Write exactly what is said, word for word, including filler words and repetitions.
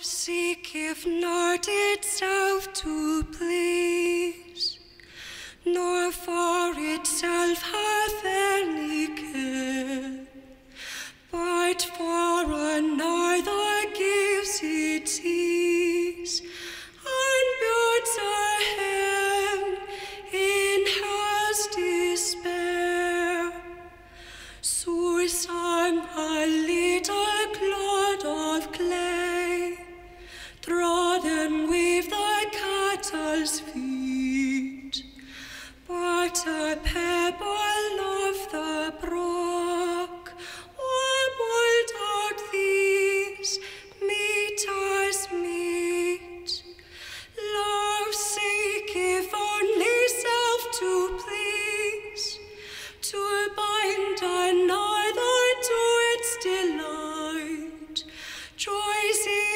seeketh not itself to please, nor for itself hath any care, but for another gives its ease, and builds a hand in has despair. So sang a little clod of clay, trodden with the cattle's feet, but a pebble of the brook, warbled out these, meet as meet. Love seeketh only self to please, to bind another to its delight, joys